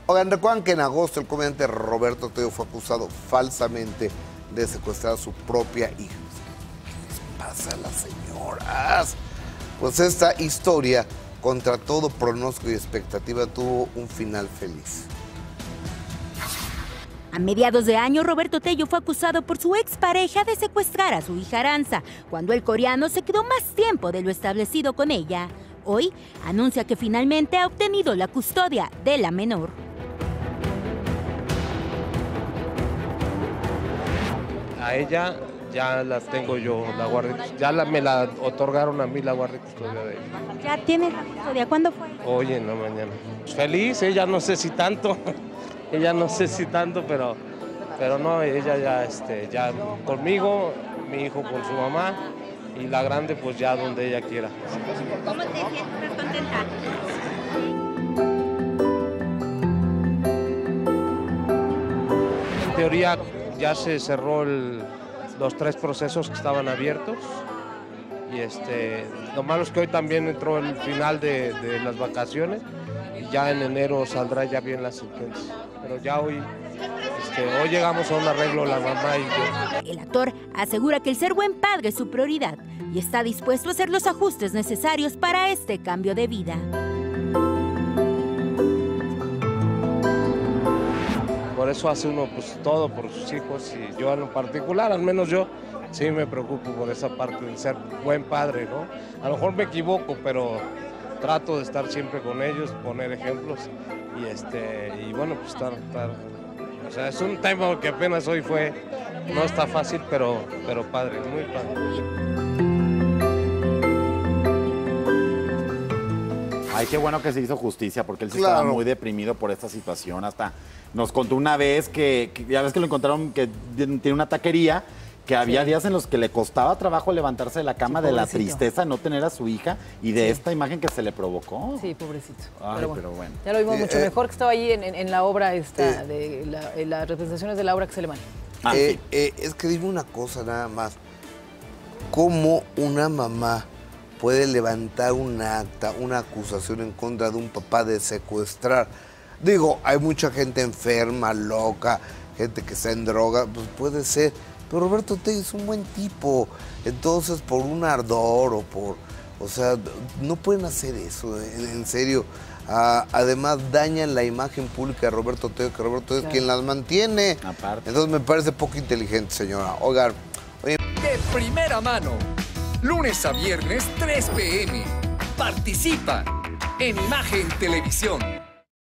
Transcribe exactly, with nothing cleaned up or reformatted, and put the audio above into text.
Oigan, recuerdan que en agosto el comediante Roberto Tello fue acusado falsamente de secuestrar a su propia hija. ¿Qué les pasa a las señoras? Pues esta historia, contra todo pronóstico y expectativa, tuvo un final feliz. A mediados de año, Roberto Tello fue acusado por su expareja de secuestrar a su hija Aranza, cuando el coreano se quedó más tiempo de lo establecido con ella. Hoy anuncia que finalmente ha obtenido la custodia de la menor. A ella ya la tengo yo, la guardia, ya la, me la otorgaron a mí la guardia custodia de ella. ¿Ya tienes la custodia? ¿Cuándo fue? Hoy en la mañana. Feliz, ella no sé si tanto, ella no sé si tanto, pero, pero no, ella ya, este, ya conmigo, mi hijo con su mamá y la grande pues ya donde ella quiera. ¿Cómo te sientes contenta? En teoría ya se cerró el, los tres procesos que estaban abiertos y este, lo malo es que hoy también entró el final de, de las vacaciones y ya en enero saldrá ya bien la sentencia, pero ya hoy, este, hoy llegamos a un arreglo la mamá y yo. El actor asegura que el ser buen padre es su prioridad y está dispuesto a hacer los ajustes necesarios para este cambio de vida. Por eso hace uno pues todo por sus hijos y yo en lo particular, al menos yo, sí me preocupo por esa parte de ser buen padre, ¿no? A lo mejor me equivoco, pero trato de estar siempre con ellos, poner ejemplos y, este, y bueno, pues estar, estar... O sea, es un tema que apenas hoy fue, no está fácil, pero, pero padre, muy padre. Ay, qué bueno que se hizo justicia, porque él sí Claro. estaba muy deprimido por esta situación. Hasta nos contó una vez que, que ya ves que lo encontraron que tiene una taquería, que había Sí. días en los que le costaba trabajo levantarse de la cama Sí, de la pobrecito. tristeza de no tener a su hija y de Sí. esta imagen que se le provocó. Sí, pobrecito. Ay, pero, bueno, pero bueno. ya lo vimos Sí, mucho eh, mejor, que estaba ahí en, en- en la obra esta, eh, de la- en las representaciones de la obra que se le manda. Ah, Eh, sí. eh, es que dime una cosa nada más. ¿Cómo una mamá puede levantar un acta, una acusación en contra de un papá de secuestrar? Digo, hay mucha gente enferma, loca, gente que está en droga, pues puede ser. Pero Roberto Tello es un buen tipo. Entonces, por un ardor o por... O sea, no pueden hacer eso, en, en serio. Ah, además, dañan la imagen pública de Roberto Tello, que Roberto Tello es Claro. quien las mantiene. Aparte. Entonces, me parece poco inteligente, señora. Oigan, De primera mano, lunes a viernes tres p m Participa en Imagen Televisión.